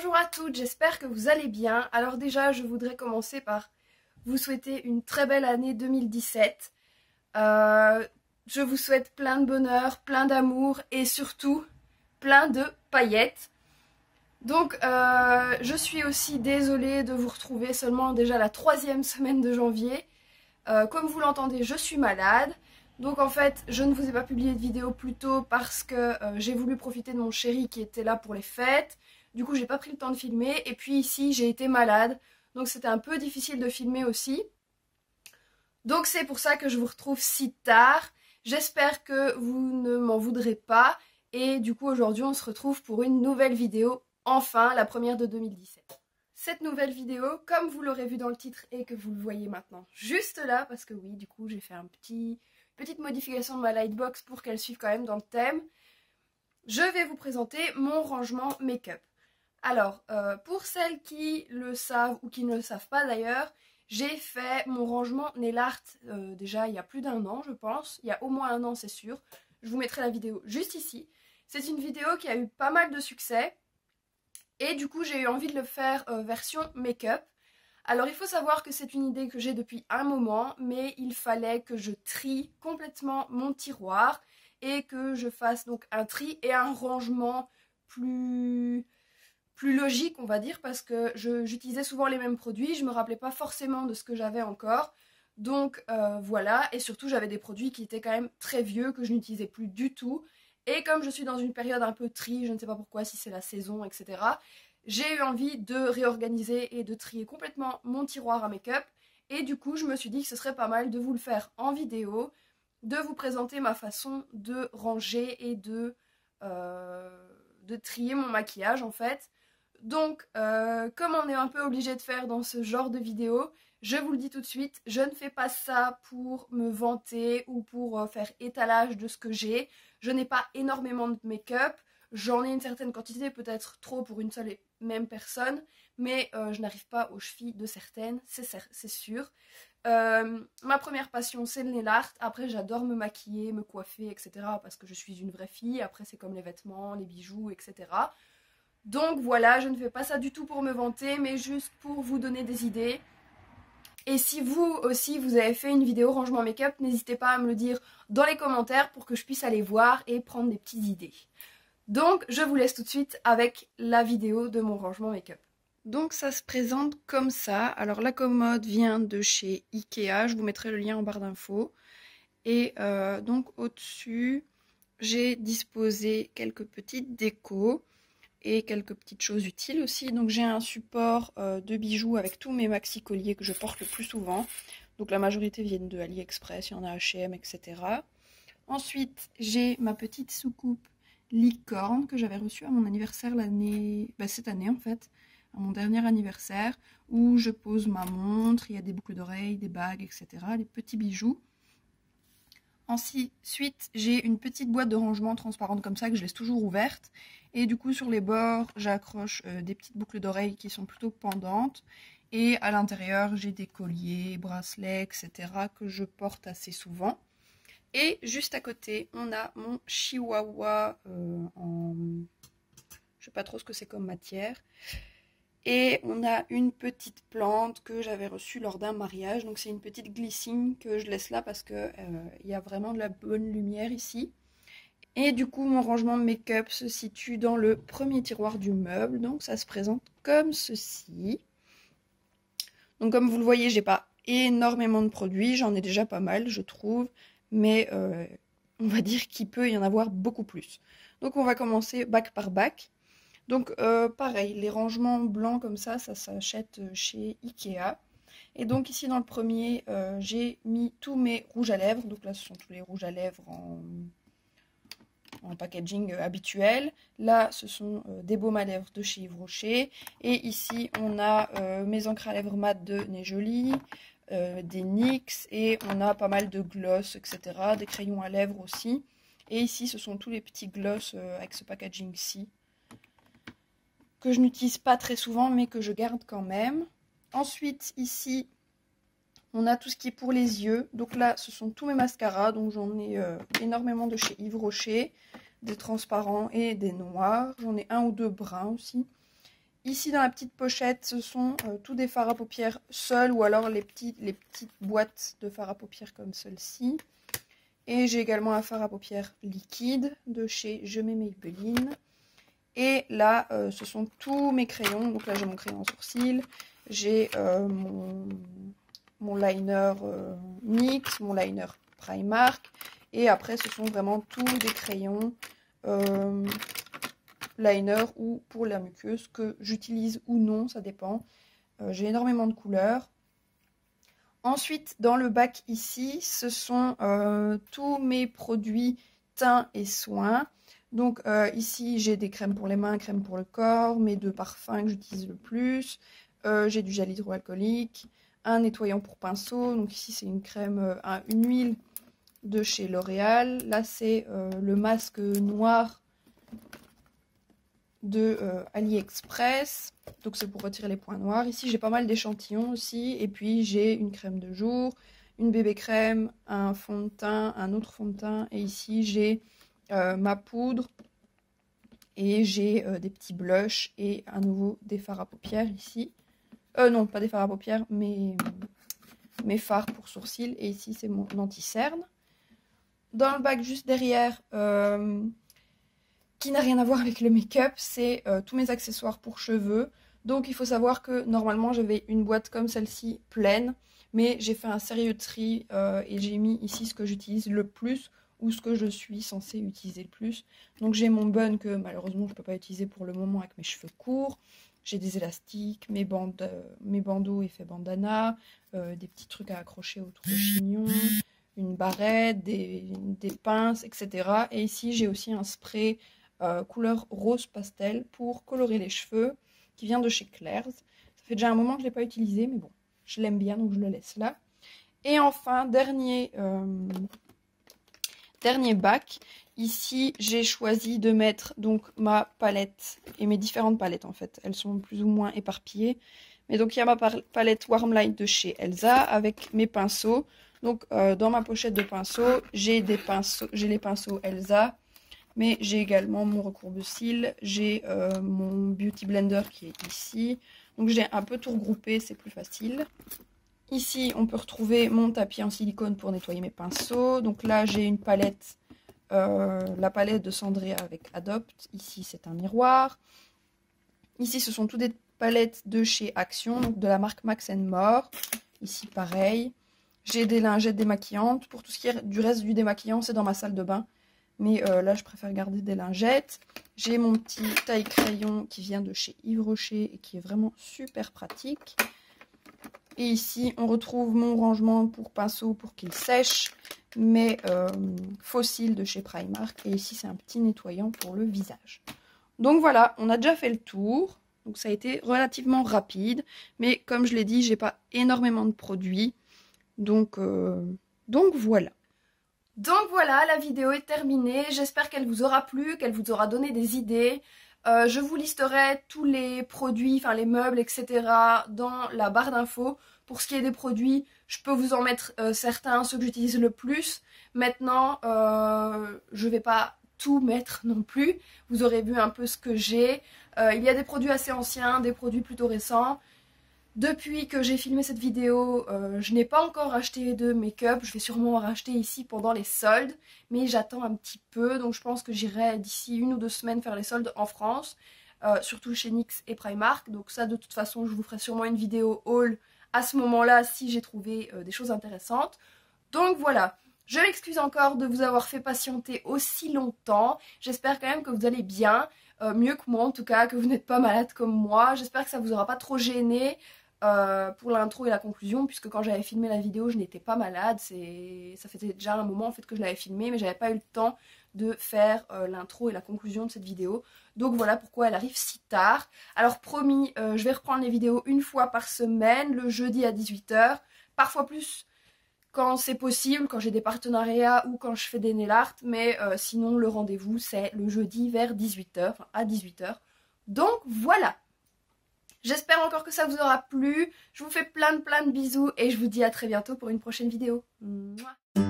Bonjour à toutes, j'espère que vous allez bien. Alors déjà, je voudrais commencer par vous souhaiter une très belle année 2017. Je vous souhaite plein de bonheur, plein d'amour et surtout plein de paillettes. Donc je suis aussi désolée de vous retrouver seulement déjà la 3e semaine de janvier. Comme vous l'entendez, je suis malade. Donc en fait, je ne vous ai pas publié de vidéo plus tôt parce que j'ai voulu profiter de mon chéri qui était là pour les fêtes. Du coup, j'ai pas pris le temps de filmer. Et puis ici, j'ai été malade. Donc c'était un peu difficile de filmer aussi. Donc c'est pour ça que je vous retrouve si tard. J'espère que vous ne m'en voudrez pas. Et du coup, aujourd'hui, on se retrouve pour une nouvelle vidéo. Enfin, la première de 2017. Cette nouvelle vidéo, comme vous l'aurez vu dans le titre et que vous le voyez maintenant juste là, parce que oui, du coup, j'ai fait petite modification de ma lightbox pour qu'elle suive quand même dans le thème. Je vais vous présenter mon rangement make-up. Alors, pour celles qui le savent ou qui ne le savent pas d'ailleurs, j'ai fait mon rangement nail art déjà il y a plus d'1 an, je pense. Il y a au moins 1 an, c'est sûr. Je vous mettrai la vidéo juste ici. C'est une vidéo qui a eu pas mal de succès. Et du coup, j'ai eu envie de le faire version make-up. Alors, il faut savoir que c'est une idée que j'ai depuis un moment, mais il fallait que je trie complètement mon tiroir et que je fasse donc un tri et un rangement plus logique, on va dire, parce que j'utilisais souvent les mêmes produits, je me rappelais pas forcément de ce que j'avais encore. Donc voilà, et surtout j'avais des produits qui étaient quand même très vieux, que je n'utilisais plus du tout. Et comme je suis dans une période un peu tri, je ne sais pas pourquoi, si c'est la saison, etc., j'ai eu envie de réorganiser et de trier complètement mon tiroir à make-up. Et du coup, je me suis dit que ce serait pas mal de vous le faire en vidéo, de vous présenter ma façon de ranger et de trier mon maquillage en fait. Donc, comme on est un peu obligé de faire dans ce genre de vidéo, je vous le dis tout de suite, je ne fais pas ça pour me vanter ou pour faire étalage de ce que j'ai. Je n'ai pas énormément de make-up, j'en ai une certaine quantité, peut-être trop pour une seule et même personne, mais je n'arrive pas aux chevilles de certaines, c'est sûr. Ma première passion, c'est le nail art. Après, j'adore me maquiller, me coiffer, etc. parce que je suis une vraie fille. Après, c'est comme les vêtements, les bijoux, etc. Donc voilà, je ne fais pas ça du tout pour me vanter, mais juste pour vous donner des idées. Et si vous aussi, vous avez fait une vidéo rangement make-up, n'hésitez pas à me le dire dans les commentaires pour que je puisse aller voir et prendre des petites idées. Donc, je vous laisse tout de suite avec la vidéo de mon rangement make-up. Donc ça se présente comme ça. Alors la commode vient de chez Ikea, je vous mettrai le lien en barre d'infos. Et donc au-dessus, j'ai disposé quelques petites décos et quelques petites choses utiles aussi. Donc j'ai un support de bijoux avec tous mes maxi colliers que je porte le plus souvent. Donc la majorité viennent de AliExpress, il y en a H&M, etc. Ensuite, j'ai ma petite soucoupe licorne que j'avais reçue à mon anniversaire cette année en fait, à mon dernier anniversaire, où je pose ma montre, il y a des boucles d'oreilles, des bagues, etc. Les petits bijoux. Ensuite, j'ai une petite boîte de rangement transparente comme ça que je laisse toujours ouverte. Et du coup, sur les bords, j'accroche des petites boucles d'oreilles qui sont plutôt pendantes. Et à l'intérieur, j'ai des colliers, bracelets, etc. que je porte assez souvent. Et juste à côté, on a mon chihuahua je sais pas trop ce que c'est comme matière. Et on a une petite plante que j'avais reçue lors d'un mariage. Donc c'est une petite glycine que je laisse là parce que il y a vraiment de la bonne lumière ici. Et du coup, mon rangement de make-up se situe dans le premier tiroir du meuble. Donc ça se présente comme ceci. Donc comme vous le voyez, j'ai pas énormément de produits. J'en ai déjà pas mal, je trouve. Mais on va dire qu'il peut y en avoir beaucoup plus. Donc on va commencer bac par bac. Donc pareil, les rangements blancs comme ça s'achète chez Ikea. Et donc ici dans le premier, j'ai mis tous mes rouges à lèvres. Donc là ce sont tous les rouges à lèvres en packaging habituel. Là ce sont des baumes à lèvres de chez Yves Rocher. Et ici on a mes encres à lèvres mat de Nez Jolie, des NYX et on a pas mal de gloss, etc. Des crayons à lèvres aussi. Et ici ce sont tous les petits gloss avec ce packaging-ci, que je n'utilise pas très souvent mais que je garde quand même. Ensuite ici on a tout ce qui est pour les yeux. Donc là ce sont tous mes mascaras, donc j'en ai énormément de chez Yves Rocher, des transparents et des noirs. J'en ai un ou deux bruns aussi. Ici dans la petite pochette, ce sont tous des fards à paupières seuls ou alors les petites boîtes de fards à paupières comme celle-ci. Et j'ai également un fard à paupières liquide de chez Je mets Maybelline. Et là, ce sont tous mes crayons. Donc là, j'ai mon crayon sourcil, j'ai mon liner NYX, mon liner Primark. Et après, ce sont vraiment tous des crayons liner ou pour la muqueuse que j'utilise ou non, ça dépend. J'ai énormément de couleurs. Ensuite, dans le bac ici, ce sont tous mes produits teint et soins. Donc ici, j'ai des crèmes pour les mains, crèmes pour le corps, mes 2 parfums que j'utilise le plus. J'ai du gel hydroalcoolique, un nettoyant pour pinceau. Donc ici, c'est une crème, une huile de chez L'Oréal. Là, c'est le masque noir de AliExpress, donc c'est pour retirer les points noirs. Ici j'ai pas mal d'échantillons aussi, et puis j'ai une crème de jour, une bébé crème, un fond de teint, un autre fond de teint, et ici j'ai ma poudre, et j'ai des petits blushs, et à nouveau des fards à paupières ici. Non, pas des fards à paupières, mais mes fards pour sourcils, et ici c'est mon anti-cerne. Dans le bac juste derrière, qui n'a rien à voir avec le make-up, c'est tous mes accessoires pour cheveux. Donc il faut savoir que normalement j'avais une boîte comme celle-ci pleine, mais j'ai fait un sérieux tri et j'ai mis ici ce que j'utilise le plus ou ce que je suis censée utiliser le plus. Donc j'ai mon bun que malheureusement je ne peux pas utiliser pour le moment avec mes cheveux courts. J'ai des élastiques, mes bandeaux effet bandana, des petits trucs à accrocher autour du chignon, une barrette, des pinces, etc. Et ici j'ai aussi un spray couleur rose pastel pour colorer les cheveux qui vient de chez Claire's. Ça fait déjà un moment que je ne l'ai pas utilisé, mais bon, je l'aime bien donc je le laisse là. Et enfin, dernier bac. Ici, j'ai choisi de mettre donc ma palette et mes différentes palettes en fait. Elles sont plus ou moins éparpillées. Mais donc il y a ma palette Warm Light de chez Elsa avec mes pinceaux. Donc dans ma pochette de pinceaux, j'ai les pinceaux Elsa. Mais j'ai également mon recourbe-cils, j'ai mon Beauty Blender qui est ici. Donc j'ai un peu tout regroupé, c'est plus facile. Ici, on peut retrouver mon tapis en silicone pour nettoyer mes pinceaux. Donc là, j'ai une palette, la palette de Sandrea avec Adopt. Ici, c'est un miroir. Ici, ce sont toutes des palettes de chez Action, donc de la marque Max & More. Ici, pareil. J'ai des lingettes démaquillantes. Pour tout ce qui est du reste du démaquillant, c'est dans ma salle de bain. Mais là, je préfère garder des lingettes. J'ai mon petit taille-crayon qui vient de chez Yves Rocher et qui est vraiment super pratique. Et ici, on retrouve mon rangement pour pinceau pour qu'il sèche. Mes fossiles de chez Primark. Et ici, c'est un petit nettoyant pour le visage. Donc voilà, on a déjà fait le tour. Donc ça a été relativement rapide. Mais comme je l'ai dit, j'ai pas énormément de produits. Donc voilà. Donc voilà, la vidéo est terminée, j'espère qu'elle vous aura plu, qu'elle vous aura donné des idées. Je vous listerai tous les produits, enfin les meubles, etc. dans la barre d'infos. Pour ce qui est des produits, je peux vous en mettre certains, ceux que j'utilise le plus. Maintenant, je vais pas tout mettre non plus. Vous aurez vu un peu ce que j'ai. Il y a des produits assez anciens, des produits plutôt récents. Depuis que j'ai filmé cette vidéo, je n'ai pas encore acheté de make-up. Je vais sûrement en racheter ici pendant les soldes. Mais j'attends un petit peu. Donc je pense que j'irai d'ici 1 ou 2 semaines faire les soldes en France. Surtout chez NYX et Primark. Donc ça, de toute façon, je vous ferai sûrement une vidéo haul à ce moment-là si j'ai trouvé des choses intéressantes. Donc voilà. Je m'excuse encore de vous avoir fait patienter aussi longtemps. J'espère quand même que vous allez bien. Mieux que moi en tout cas, que vous n'êtes pas malade comme moi. J'espère que ça vous aura pas trop gêné. Pour l'intro et la conclusion, puisque quand j'avais filmé la vidéo je n'étais pas malade, ça faisait déjà un moment en fait que je l'avais filmé, mais j'avais pas eu le temps de faire l'intro et la conclusion de cette vidéo, donc voilà pourquoi elle arrive si tard. Alors promis, je vais reprendre les vidéos une fois par semaine, le jeudi à 18 h, parfois plus quand c'est possible, quand j'ai des partenariats ou quand je fais des nail art, mais sinon le rendez-vous c'est le jeudi vers 18 h, enfin à 18 h, donc voilà. J'espère encore que ça vous aura plu. Je vous fais plein de bisous et je vous dis à très bientôt pour une prochaine vidéo. Mouah.